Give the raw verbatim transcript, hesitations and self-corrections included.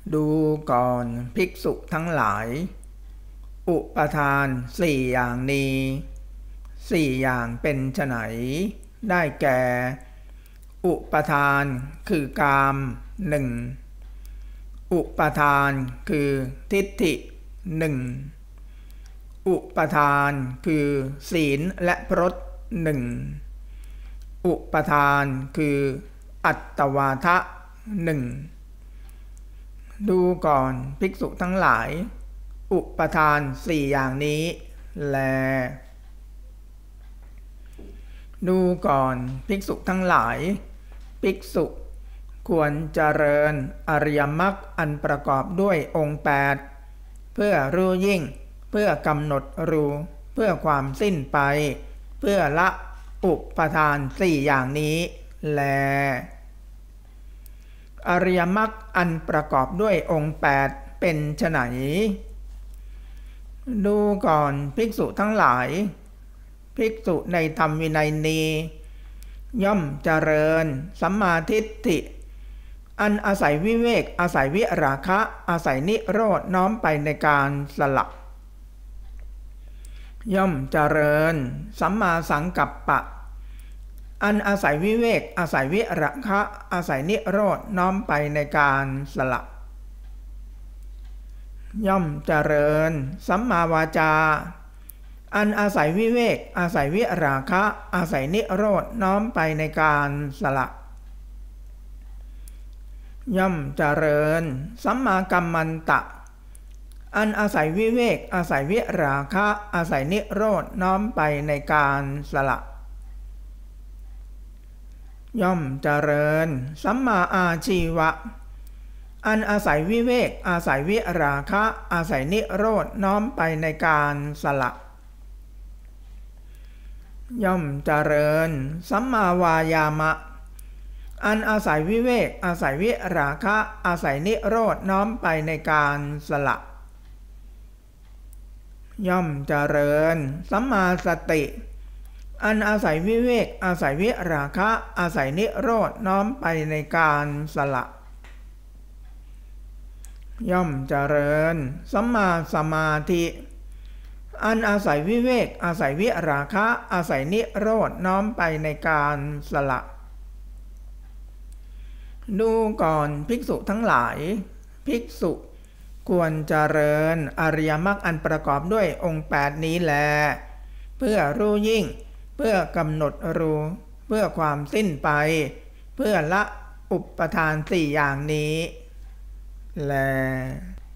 ดูก่อนภิกษุทั้งหลายอุปทานสี่อย่างนี้สี่อย่างเป็นไฉนได้แก่อุปทานคือกามหนึ่งอุปทานคือทิฏฐิหนึ่งอุปทานคือศีลและพรตหนึ่งอุปทานคืออัตตวาทะหนึ่งดูก่อนภิกษุทั้งหลายอุปทานสี่อย่างนี้แลดูก่อนภิกษุทั้งหลายภิกษุควรเจริญอริยมรรคอันประกอบด้วยองค์แปดเพื่อรู้ยิ่งเพื่อกำหนดรู้เพื่อความสิ้นไปเพื่อละอุปทานสี่อย่างนี้แลอริยมรรคอันประกอบด้วยองค์แปดเป็นไฉนดูก่อนภิกษุทั้งหลายภิกษุในธรรมวินัยนี้ย่อมเจริญสัมมาทิฏฐิอันอาศัยวิเวกอาศัยวิราคะอาศัยนิโรธน้อมไปในการสละย่อมเจริญสัมมาสังกัปปะอันอาศัยวิเวกอาศัยวิราคะอาศัยนิโรธน้อมไปในการสละย่อมเจริญสัมมาวาจาอันอาศัยวิเวกอาศัยวิราคะอาศัยนิโรธน้อมไปในการสละย่อมเจริญสัมมากัมมันตะอันอาศัยวิเวกอาศัยวิราคะอาศัยนิโรธน้อมไปในการสละย่อมเจริญสัมมาอาชีวะอันอาศัยวิเวกอาศัยวิราคะอาศัยนิโรธน้อมไปในการสละย่อมเจริญสัมมาวายามะอันอาศัยวิเวกอาศัยวิราคะอาศัยนิโรธน้อมไปในการสละย่อมเจริญสัมมาสติอันอาศัยวิเวกอาศัยวิราคะอาศัยนิโรธน้อมไปในการสละย่อมเจริญสัมมาสมาธิอันอาศัยวิเวกอาศัยวิราคะอาศัยนิโรธน้อมไปในการสละดูก่อนภิกษุทั้งหลายภิกษุควรเจริญอริยมรรคอันประกอบด้วยองค์แปดนี้แลเพื่อรู้ยิ่งเพื่อกำหนดรู้เพื่อความสิ้นไปเพื่อละอุปทานสี่อย่างนี้แล